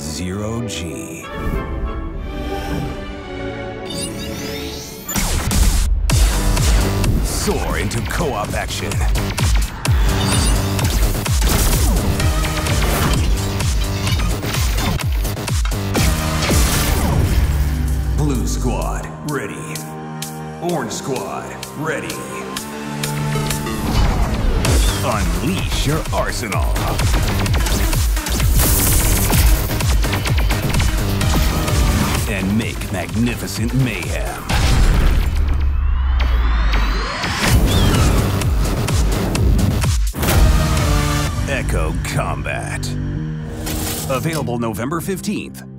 zero G. Soar into co-op action. Blue Squad, ready. Orange Squad, ready. Unleash your arsenal. And make magnificent mayhem. Echo Combat. Available November 15th.